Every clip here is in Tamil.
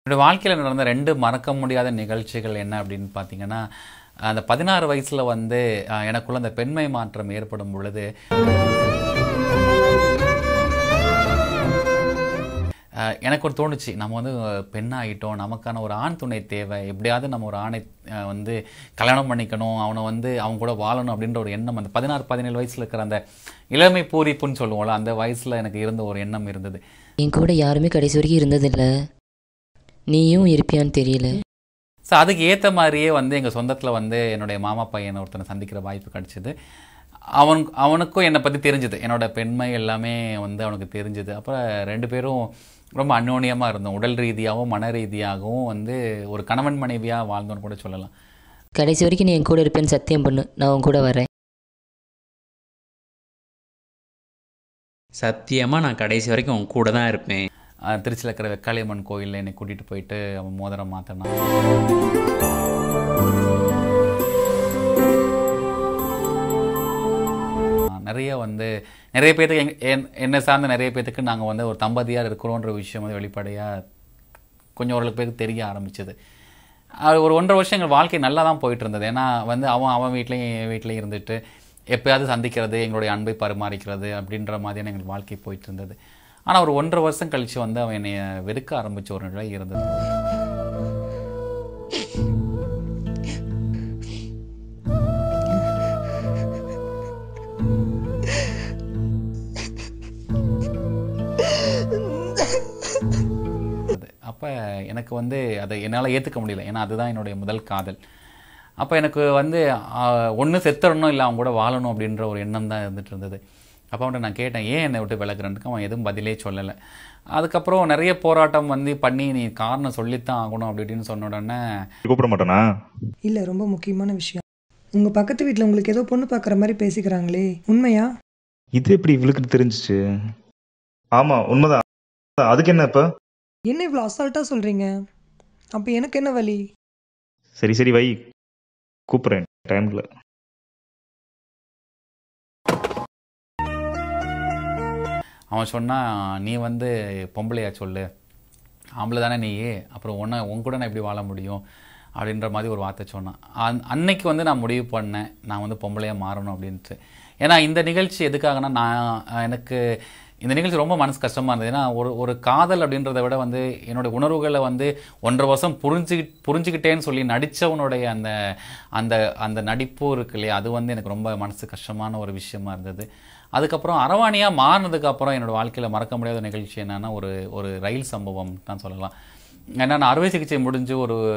என்னோட வாழ்க்கையில் நடந்த 2 மறக்க முடியாத நிகழ்ச்சிகள் என்ன அப்படின்னு பார்த்தீங்கன்னா, அந்த 16 வயசுல வந்து எனக்குள்ள அந்த பெண்மை மாற்றம் ஏற்படும் பொழுது, எனக்கு ஒரு தோணுச்சு. நம்ம வந்து பெண்ணாயிட்டோம். நமக்கான ஒரு ஆண் துணை தேவை. எப்படியாவது நம்ம ஒரு ஆணை வந்து கல்யாணம் பண்ணிக்கணும். அவனை வந்து அவங்க கூட வாழணும் அப்படின்ற ஒரு எண்ணம் அந்த 16, 17 வயசுல இருக்கிற அந்த இளமை பூரிப்புன்னு சொல்லுவோம்ல, அந்த வயசுல எனக்கு இருந்த ஒரு எண்ணம் இருந்தது. என் கூட யாருமே கடைசி வரைக்கும் இருந்ததில்லை, நீயும் இருப்பியான்னு தெரியல. ஸோ அதுக்கு ஏற்ற மாதிரியே வந்து எங்கள் சொந்தத்தில் வந்து என்னுடைய மாமா பையனை ஒருத்தனை சந்திக்கிற வாய்ப்பு கிடச்சிது. அவனுக்கும் என்னை பற்றி தெரிஞ்சுது. என்னோட பெண்மை எல்லாமே வந்து அவனுக்கு தெரிஞ்சுது. அப்புறம் 2 பேரும் ரொம்ப அந்யோன்யமாக இருந்தோம். உடல் ரீதியாகவும் மன ரீதியாகவும் வந்து ஒரு கணவன் மனைவியாக வாழ்ந்தோன்னு கூட சொல்லலாம். கடைசி வரைக்கும் நீ என் கூட இருப்பேன்னு சத்தியம் பண்ணு, நான் உன் கூட வரேன். சத்தியமாக நான் கடைசி வரைக்கும் உன் கூட தான் இருப்பேன். திருச்சியில் இருக்கிற வெக்காளியம்மன் கோயிலில் என்னை கூட்டிகிட்டு போயிட்டு அவன் மோதிரம் மாற்றினான். நிறைய பேருக்கு என்னை சார்ந்த நிறைய பேருக்கு நாங்கள் வந்து ஒரு தம்பதியாக இருக்கிறோன்ற விஷயம் வந்து வெளிப்படையாக கொஞ்சம் ஓரளவுக்கு பேருக்கு தெரிய ஆரம்பிச்சது. ஒரு 1.5 வருஷம் எங்கள் வாழ்க்கை நல்லா தான் போயிட்டு இருந்தது. ஏன்னா வந்து அவன் வீட்லேயும் என் வீட்லேயும் இருந்துட்டு எப்போயாவது சந்திக்கிறது, எங்களுடைய அன்பை பரிமாறிக்கிறது அப்படின்ற மாதிரியான எங்கள் வாழ்க்கை போயிட்டு இருந்தது. ஆனால் ஒரு 1.5 வருஷம் கழித்து வந்து அவன் என்னை வெறுக்க ஆரம்பித்த ஒரு நிலை இருந்தது. அப்போ எனக்கு வந்து அதை என்னால் ஏற்றுக்க முடியல. ஏன்னா அதுதான் என்னுடைய முதல் காதல். அப்போ எனக்கு வந்து ஒன்று செத்துறணும், இல்லை அவன் கூட வாழணும் அப்படின்ற ஒரு எண்ணம் தான் இருந்துகிட்டு இருந்தது. அப்போ அவன்கிட்ட நான் கேட்டேன், ஏன் என்னை விட்டு விலகுறேன்னுக்கு அவன் எதுவும் பதிலே சொல்லலை. அதுக்கப்புறம் நிறைய போராட்டம் வந்து பண்ணி நீ காரணம் சொல்லித்தான் ஆகணும் அப்படி இப்படின்னு சொன்ன உடனே கூப்பிட மாட்டானா? இல்லை, ரொம்ப முக்கியமான விஷயம். உங்கள் பக்கத்து வீட்டில் உங்களுக்கு ஏதோ பொண்ணு பார்க்குற மாதிரி பேசிக்கிறாங்களே, உண்மையா? இது எப்படி இவளுக்கு தெரிஞ்சிச்சு? ஆமாம், உண்மைதான். அதுக்கு என்ன இப்போ? என்ன இவ்வளோ அசால்ட்டாக சொல்கிறீங்க? அப்போ எனக்கு என்ன வழி? சரி சரி வை, கூப்பிட்றேன் டைமில். அவன் சொன்னான், நீ வந்து பொம்பளையா சொல்லு, ஆம்பளை தானே நீ, அப்புறம் உன் கூட நான் எப்படி வாழ முடியும் அப்படின்ற மாதிரி ஒரு வார்த்தை சொன்னான். அன்னைக்கு வந்து நான் முடிவு பண்ணேன், நான் வந்து பொம்பளையாக மாறணும் அப்படின்ட்டு. ஏன்னா இந்த நிகழ்ச்சி எதுக்காகனா, எனக்கு இந்த நிகழ்ச்சி ரொம்ப மனசு கஷ்டமாக இருந்தது. ஏன்னா ஒரு காதல் அப்படின்றத விட வந்து என்னுடைய உணர்வுகளை வந்து 1.5 வருஷம் புரிஞ்சுக்கிட்டேன்னு சொல்லி நடித்தவனுடைய அந்த அந்த நடிப்பு இருக்கு இல்லையா, அது வந்து எனக்கு ரொம்ப மனசு கஷ்டமான ஒரு விஷயமா இருந்தது. அதுக்கப்புறம் அரவாணியாக மாறினதுக்கப்புறம் என்னோடய வாழ்க்கையில் மறக்க முடியாத நிகழ்ச்சி என்னென்னா ஒரு ரயில் சம்பவம் தான் சொல்லலாம். ஏன்னா நான் அறுவை சிகிச்சை முடிஞ்சு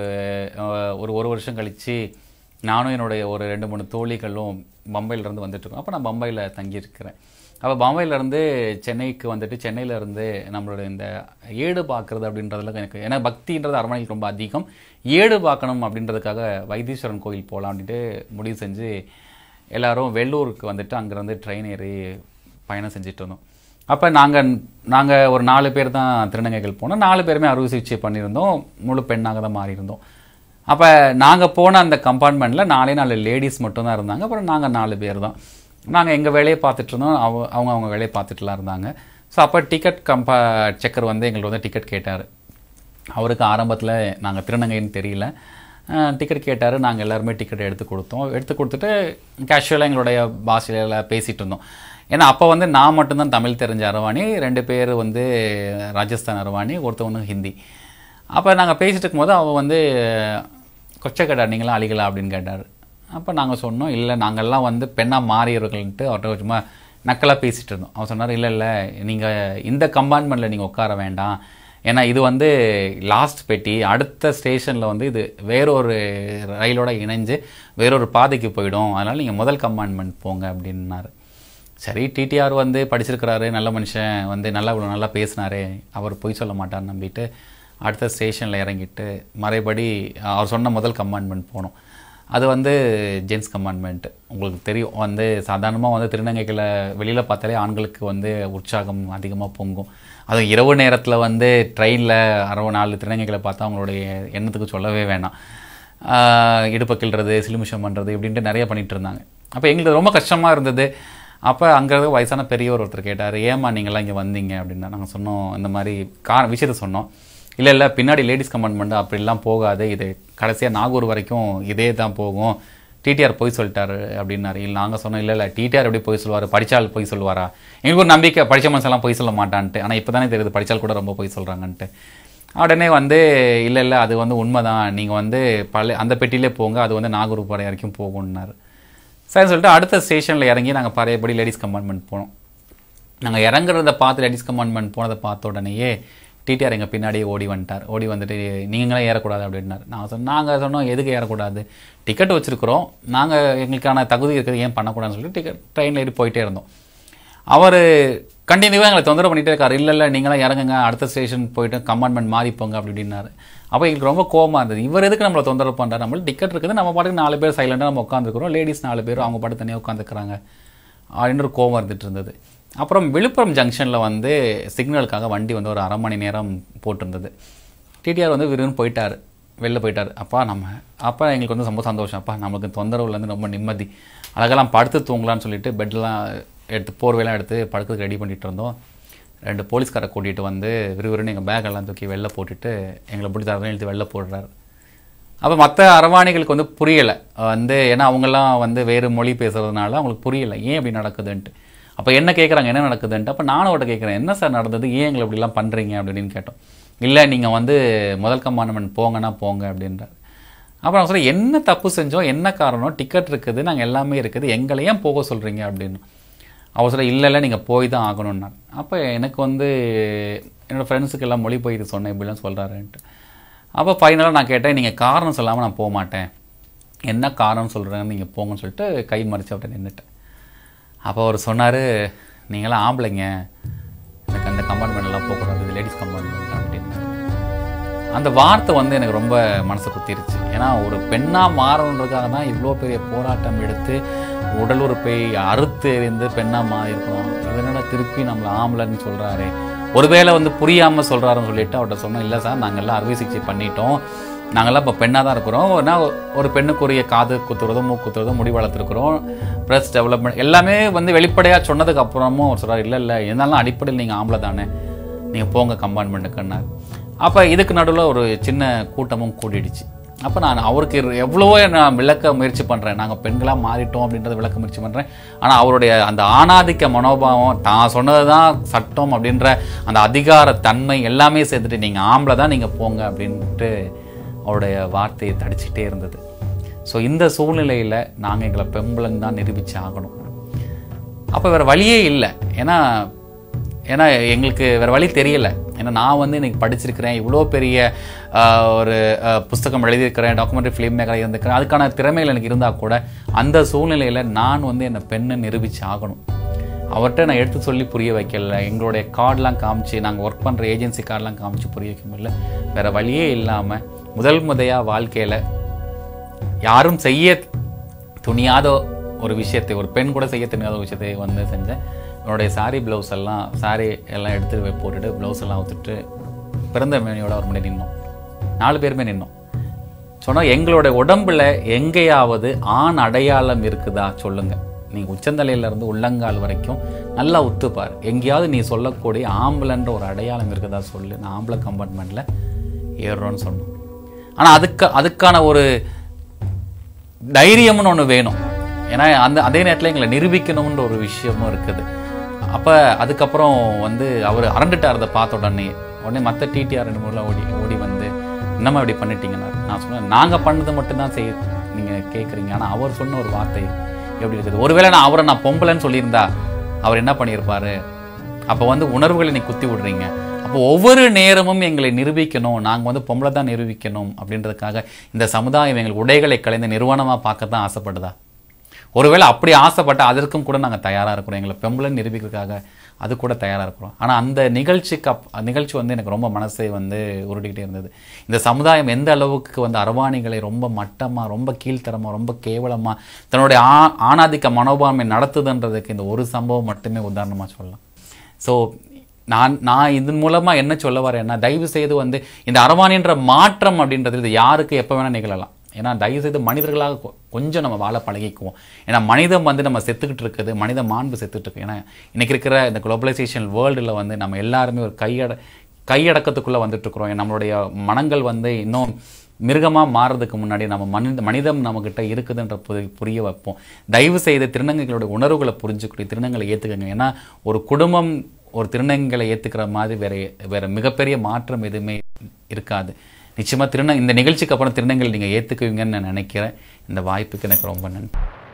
ஒரு வருஷம் கழித்து நானும் என்னுடைய ஒரு 2-3 தோழிகளும் பம்பையிலேருந்து வந்துட்டுருக்கோம். அப்போ நான் பம்பையில் தங்கியிருக்கிறேன். அப்போ பம்பையிலேருந்து சென்னைக்கு வந்துட்டு சென்னையிலேருந்து நம்மளோட இந்த ஏடு பார்க்குறது அப்படின்றதுல எனக்கு, ஏன்னா பக்தின்றது அரண்மனைக்கு ரொம்ப அதிகம், ஏடு பார்க்கணும் அப்படின்றதுக்காக வைத்தீஸ்வரன் கோயில் போகலாம் அப்படின்ட்டு முடிவு செஞ்சு எல்லோரும் வெள்ளூருக்கு வந்துட்டு அங்கேருந்து ட்ரெயின் ஏறி பயணம் செஞ்சுட்டு இருந்தோம். அப்போ நாங்கள் ஒரு 4 பேர் தான் திருநங்கைகள் போனோம். 4 பேருமே அறுவை சிகிச்சை பண்ணியிருந்தோம், முழு பெண்ணாக தான் மாறியிருந்தோம். அப்போ நாங்கள் போன அந்த கம்பார்ட்மெண்ட்டில் 4 லேடிஸ் மட்டும்தான் இருந்தாங்க. அப்புறம் நாங்கள் 4 பேர் தான். நாங்கள் எங்கள் வேலையை பார்த்துட்டு இருந்தோம், அவங்க வேலையை பார்த்துட்டுலாம் இருந்தாங்க. ஸோ அப்போ டிக்கெட் செக்கர் வந்து எங்களுக்கு வந்து டிக்கெட் கேட்டார். அவருக்கு ஆரம்பத்தில் நாங்கள் திருநங்கைன்னு தெரியல, டிக்கெட் கேட்டார். நாங்கள் எல்லாருமே டிக்கெட் எடுத்து கொடுத்துட்டு கேஷுவலாக எங்களுடைய பாஷையில் பேசிகிட்டு இருந்தோம். ஏன்னா அப்போ வந்து நான் மட்டும்தான் தமிழ் தெரிஞ்ச அரவாணி, 2 பேர் வந்து ராஜஸ்தான் அரவாணி, ஒருத்தவங்க ஹிந்தி. அப்போ நாங்கள் பேசிகிட்டு இருக்கும்போது அவள் வந்து கொச்சை கேட்டார், நீங்களாம் அழிகளா அப்படின்னு கேட்டார். அப்போ நாங்கள் சொன்னோம், இல்லை நாங்கள்லாம் வந்து பெண்ணாக மாறியவர்கள்ன்ட்டு அவர்கிட்ட சும்மா நக்கலாக பேசிகிட்டு இருந்தோம். அவர் சொன்னார், இல்லை நீங்கள் இந்த கம்பார்ட்மெண்ட்டில் நீங்கள் உட்கார வேண்டாம், ஏன்னா இது வந்து லாஸ்ட் பெட்டி, அடுத்த ஸ்டேஷனில் வந்து இது வேறொரு ரயிலோட இணைஞ்சு வேறொரு பாதைக்கு போயிடும், அதனால் நீங்கள் முதல் கம்பார்ட்மெண்ட் போங்க அப்படின்னாரு. சரி, டிடிஆர் வந்து படிச்சிருக்கிறாரு, நல்ல மனுஷன், வந்து நல்லா பேசினாரு, அவர் பொய் சொல்ல மாட்டார்னு நம்பிட்டு அடுத்த ஸ்டேஷனில் இறங்கிட்டு மறைபடி அவர் சொன்ன முதல் கம்பார்ட்மெண்ட் போனோம். அது வந்து ஜென்ஸ் கம்பார்ட்மெண்ட்டு. உங்களுக்கு தெரியும், வந்து சாதாரணமாக வந்து திருநங்கைகளை வெளியில் பார்த்தாலே ஆண்களுக்கு வந்து உற்சாகம் அதிகமாக பொங்கும். அதுவும் இரவு நேரத்தில் வந்து ட்ரெயினில் 4 திருநங்கைகளை பார்த்தா அவங்களுடைய எண்ணத்துக்கு சொல்லவே வேணாம். இடுப்பை கிள்றது, சிலுமிஷம் பண்ணுறது இப்படின்ட்டு நிறைய பண்ணிகிட்டு இருந்தாங்க. அப்போ எங்களுக்கு ரொம்ப கஷ்டமாக இருந்தது. அப்போ அங்கே வயசான பெரியவர் ஒருத்தர் கேட்டார், ஏம்மா நீங்களாம் இங்கே வந்தீங்க அப்படின்னா. நாங்கள் சொன்னோம், இந்த மாதிரி விஷயத்த சொன்னோம். இல்லை இல்லை பின்னாடி லேடிஸ் கம்பார்ட்மெண்ட் அப்படிலாம் போகாது, இது கடைசியாக நாகூர் வரைக்கும் இதே தான் போகும், டிடிஆர் போய் சொல்லிட்டாரு அப்படின்னாரு. இல்லை நாங்கள் சொன்னோம் இல்லை இல்லை டிடிஆர் எப்படி போய் சொல்லுவார், படித்தால் போய் சொல்லுவாரா? எங்களுக்கு ஒரு நம்பிக்கை படித்த மனுஷெல்லாம் போய் சொல்ல மாட்டான்ட்டு. ஆனால் இப்போ தானே தெரியுது படித்தால் கூட ரொம்ப போய் சொல்கிறாங்கன்ட்டு. உடனே வந்து இல்லை இல்லை அது வந்து உண்மை தான், நீங்கள் வந்து அந்த பெட்டியிலே போங்க, அது வந்து நாகூர் படை வரைக்கும் போகும்னாரு. சரின்னு சொல்லிட்டு அடுத்த ஸ்டேஷனில் இறங்கி நாங்கள் பழையபடி லேடிஸ் கம்பார்ட்மெண்ட் போனோம். நாங்கள் இறங்குறத பார்த்து லேடிஸ் கம்பார்ட்மெண்ட் போனதை பார்த்த உடனேயே டிடிஆர் எங்கள் பின்னாடியே ஓடி வந்துட்டார். ஓடி வந்துட்டு நீங்களே ஏறக்கூடாது அப்படின்னாரு. நாங்கள் சொன்னோம் எதுக்கு ஏறக்கூடாது, டிக்கெட் வச்சுருக்குறோம், நாங்கள் எங்களுக்கான தகுதி இருக்குது, ஏன் பண்ணக்கூடாதுன்னு சொல்லிட்டு ட்ரெயினில் ஏறி போயிட்டே இருந்தோம். அவர் கண்டினியூவாக எங்களை தொந்தரவு பண்ணிகிட்டே இருக்காரு. இல்லை இல்லை நீங்களாம் இறங்குங்க, அடுத்த ஸ்டேஷன் போயிட்டு கம்பார்ட்மெண்ட் மாறி போங்க அப்படின்னாரு. அப்போ எங்களுக்கு ரொம்ப கோவமாக இருந்தது. இவர் எதுக்கு நம்மளை தொந்தரவு பண்ணுறாரு, நம்மளுக்கு டிக்கெட் இருக்குது, நம்ம பாட்டுக்கு 4 பேர் சைலண்டாக நம்ம உட்காந்துருக்குறோம், லேடிஸ் 4 பேர் அவங்க பாட்டு தனியாக உட்காந்துக்கிறாங்க அப்படின்ற ஒரு கோவம் இருந்துட்டு இருந்தது. அப்புறம் விழுப்புரம் ஜங்ஷனில் வந்து சிக்னலுக்காக வண்டி வந்து ஒரு 1/2 மணி நேரம் போட்டிருந்தது. டிடிஆர் வந்து விருன்னு போயிட்டார், வெளில போயிட்டார். அப்போ எங்களுக்கு வந்து ரொம்ப சந்தோஷம், அப்பா நம்மளுக்கு தொந்தரவுலேருந்து ரொம்ப நிம்மதி, அழகெல்லாம் படுத்து தூங்கலான்னு சொல்லிட்டு பெட்லாம் எடுத்து போர்வையெல்லாம் எடுத்து படுக்கிறதுக்கு ரெடி பண்ணிகிட்டு இருந்தோம். 2 போலீஸ்காரை கூட்டிகிட்டு வந்து விறுவிறுன்னு எங்கள் பேக்கெல்லாம் தூக்கி வெளில போட்டுட்டு எங்களை பிடிச்சி தரதான் எழுதி வெளில போடுறாரு. அப்போ மற்ற அரவாணிகளுக்கு வந்து புரியலை வந்து, ஏன்னா அவங்கெல்லாம் வந்து வேறு மொழி பேசுகிறதுனால அவங்களுக்கு புரியலை ஏன் இப்படி நடக்குதுன்ட்டு. அப்போ என்ன கேட்குறாங்க என்ன நடக்குதுன்ட்டு. அப்போ நானும் அவர்கிட்ட கேட்குறேன் என்ன சார் நடந்தது, ஏன் எங்களை இப்படிலாம் பண்ணுறீங்க அப்படின்னு கேட்டோம். இல்லை நீங்கள் வந்து முதல் கம்பார்ட்மெண்ட் போங்கன்னா போங்க அப்படின்றார். அப்புறம் நான் சொல்கிறேன் என்ன தப்பு செஞ்சோம், என்ன காரணம், டிக்கெட் இருக்குது, நாங்கள் எல்லாமே இருக்குது, எங்களை ஏன் போக சொல்கிறீங்க அப்படின்னு. அவர் சொல்ல இல்லை இல்லை நீங்கள் போய் தான் ஆகணும்னார். அப்போ எனக்கு வந்து என்னோடய ஃப்ரெண்ட்ஸுக்கு எல்லாம் மொழி போய் இது சொன்னேன் இப்படிலாம் சொல்கிறாருன்ட்டு. அப்போ ஃபைனலாக நான் கேட்டேன் நீங்கள் காரணம் சொல்லாமல் நான் போக மாட்டேன், என்ன காரணம் சொல்கிறேன்னு நீங்கள் போங்கன்னு சொல்லிட்டு கை மறித்து அவர்கிட்ட நின்றுட்டேன். அப்போ அவர் சொன்னார் நீங்களாம் ஆம்பளைங்க, எனக்கு அந்த கம்பார்ட்மெண்ட்லாம் போகக்கூடாது, இது லேடிஸ் கம்பார்ட்மெண்ட் அப்படின்னு. அந்த வார்த்தை வந்து எனக்கு ரொம்ப மனசை குத்திருச்சு. ஏன்னா ஒரு பெண்ணாக மாறணுன்றதுக்காக தான் இவ்வளோ பெரிய போராட்டம் எடுத்து உடல் உறுப்பை அறுத்து எறிந்து பெண்ணாக மாறியிருக்கணும். இதனால திருப்பி நம்மளை ஆம்பளைன்னு சொல்கிறாரு, ஒருவேளை வந்து புரியாமல் சொல்கிறாருன்னு சொல்லிட்டு அவர்கிட்ட சொன்னோம். இல்லை சார் நாங்கள்லாம் அறுவை சிகிச்சை பண்ணிட்டோம், நாங்கள்லாம் இப்போ பெண்ணாக தான் இருக்கிறோம், ஒரு பெண்ணுக்குரிய காது குத்துறதோ மூக்கு குத்துறதோ முடி வளர்த்துருக்குறோம், ப்ரெஸ் டெவலப்மெண்ட் எல்லாமே வந்து வெளிப்படையாக சொன்னதுக்கு அப்புறமும் அவர் சொல்கிறார் இல்லை இல்லை இருந்தாலும் அடிப்படையில் நீங்கள் ஆம்பளை தானே, நீங்கள் போங்க கம்பார்ட்மெண்ட்டுக்குன்னார். அப்போ இதுக்கு நடுவில் ஒரு சின்ன கூட்டமும் கூடிடுச்சு. அப்போ நான் அவருக்கு எவ்வளவோ நான் விளக்க முயற்சி பண்ணுறேன், நாங்கள் பெண்களாக மாறிட்டோம் அப்படின்றத விளக்க முயற்சி பண்ணுறேன். ஆனால் அவருடைய அந்த ஆணாதிக்க மனோபாவம், தான் சொன்னது தான் சட்டம் அப்படின்ற அந்த அதிகார தன்மை எல்லாமே சேர்த்துட்டு நீங்கள் ஆம்பளை தான் நீங்கள் போங்க அப்படின்ட்டு அவருடைய வார்த்தையை தடிச்சிட்டே இருந்தது. ஸோ இந்த சூழ்நிலையில் நாங்கள் எங்களை பெம்பளன்னு தான் நிரூபித்து ஆகணும். அப்போ வேறு வழியே இல்லை, ஏன்னா எங்களுக்கு வேறு வழி தெரியலை. ஏன்னா நான் வந்து இன்றைக்கி படிச்சிருக்கிறேன், இவ்வளோ பெரிய ஒரு புஸ்தகம் எழுதியிருக்கிறேன், டாக்குமெண்ட்ரி ஃபிலிம் மேக்கராக இருந்திருக்கிறேன், அதுக்கான திறமைகள் எனக்கு இருந்தால் கூட அந்த சூழ்நிலையில் நான் வந்து என்னை பெண்ணை நிரூபித்து ஆகணும். அவர்கிட்ட நான் எடுத்து சொல்லி புரிய வைக்கல, எங்களுடைய கார்டெலாம் காமிச்சு, நாங்கள் ஒர்க் பண்ணுற ஏஜென்சி கார்டெலாம் காமிச்சு புரிய வைக்க முடியல. வேறு வழியே இல்லாமல் முதையாக வாழ்க்கையில் யாரும் செய்ய துணியாத ஒரு விஷயத்தை, ஒரு பெண் கூட செய்ய துணியாத ஒரு விஷயத்தை வந்து செஞ்சேன். என்னுடைய சாரி ப்ளவுஸ் சாரி எல்லாம் எடுத்து போட்டுட்டு ப்ளவுஸ் எல்லாம் ஊற்றிட்டு பிறந்த மேனியோட ஒரு முன்னாடி நின்னோம். 4 பேருமே நின்னோம். சொன்னால் எங்களுடைய உடம்பில் எங்கேயாவது ஆண் அடையாளம் இருக்குதா சொல்லுங்கள், நீங்கள் உச்சந்தலையிலேருந்து உள்ளங்கால் வரைக்கும் நல்லா உத்துப்பார், எங்கேயாவது நீ சொல்லக்கூடிய ஆம்பளைன்ற ஒரு அடையாளம் இருக்குதா சொல்லு, நான் ஆம்பளை கம்பார்ட்மெண்ட்டில் ஏறுறோன்னு சொன்னோம். ஆனால் அதுக்கான ஒரு தைரியம்னு ஒன்று வேணும். ஏன்னா அதே நேரத்தில் எங்களை நிரூபிக்கணும்ன்ற ஒரு விஷயமும் இருக்குது. அப்போ அதுக்கப்புறம் வந்து அவர் அரண்டுட்டார். அதை பார்த்த உடனே மற்ற டிடிஆர் 2 ஓடி வந்து என்னம்மா இப்படி பண்ணிட்டீங்கன்னா, நான் சொன்னேன் நாங்கள் பண்ணது மட்டும்தான் நீங்கள் கேட்குறீங்க, ஆனால் அவர் சொன்ன ஒரு வார்த்தை எப்படி இருக்குது, ஒருவேளை நான் பொம்பளைன்னு சொல்லியிருந்தா அவர் என்ன பண்ணியிருப்பார், அப்போ வந்து உணர்வுகளை நீ குத்தி விடுறீங்க, அப்போ ஒவ்வொரு நேரமும் எங்களை நிரூபிக்கணும், நாங்கள் வந்து பொம்பளை தான் நிரூபிக்கணும் அப்படின்றதுக்காக இந்த சமுதாயம் எங்கள் உடைகளை கலைந்து நிறுவனமாக பார்க்க தான் ஆசைப்படுதா? ஒருவேளை அப்படி ஆசைப்பட்டால் அதற்கும் கூட நாங்கள் தயாராக இருக்கிறோம், எங்களை பெம்பளை நிரூபிக்கிறதுக்காக அது கூட தயாராக இருக்கிறோம். ஆனால் அந்த நிகழ்ச்சி வந்து எனக்கு ரொம்ப மனசை வந்து உருட்டிக்கிட்டே இருந்தது. இந்த சமுதாயம் எந்த அளவுக்கு வந்து அரவாணிகளை ரொம்ப மட்டமாக, ரொம்ப கீழ்த்தரமாக, ரொம்ப கேவலமாக தன்னுடைய ஆணாதிக்க மனோபான்மை நடத்துதுன்றதுக்கு இந்த ஒரு சம்பவம் மட்டுமே உதாரணமாக சொல்லலாம். ஸோ நான் இதன் மூலமாக என்ன சொல்ல வரேன்னா, தயவு செய்து வந்து இந்த அரவாணின்ற மாற்றம் அப்படின்றது இது யாருக்கு எப்போ வேணால் நிகழலாம். ஏன்னா தயவுசெய்து மனிதர்களாக கொஞ்சம் நம்ம வாழ பழகிக்குவோம். ஏன்னா மனிதம் வந்து நம்ம செத்துக்கிட்டு இருக்குது, மனித மாண்பு செத்துட்டு இருக்கு. ஏன்னா இன்றைக்கி இருக்கிற இந்த குளோபலைசேஷன் வேர்ல்டில் வந்து நம்ம எல்லாருமே ஒரு கையடக்கத்துக்குள்ளே வந்துட்டுருக்குறோம். நம்மளுடைய மனங்கள் வந்து இன்னும் மிருகமாக மாறுறதுக்கு முன்னாடி நம்ம மனிதம் நம்மக்கிட்ட இருக்குதுன்ற புரிய வைப்போம். தயவு செய்து திருநங்கைகளுடைய உணர்வுகளை புரிஞ்சுக்கூடிய திருநங்களை ஏற்றுக்கங்க. ஏன்னா ஒரு குடும்பம் ஒரு திருநங்கைகளை ஏற்றுக்கிற மாதிரி வேறு மிகப்பெரிய மாற்றம் எதுவுமே இருக்காது. நிச்சயமாக இந்த நிகழ்ச்சிக்கு அப்புறம் திருநங்கைகள் நீங்கள் ஏற்றுக்குவீங்கன்னு நான் நினைக்கிறேன். இந்த வாய்ப்புக்கு எனக்கு ரொம்ப நன்றி.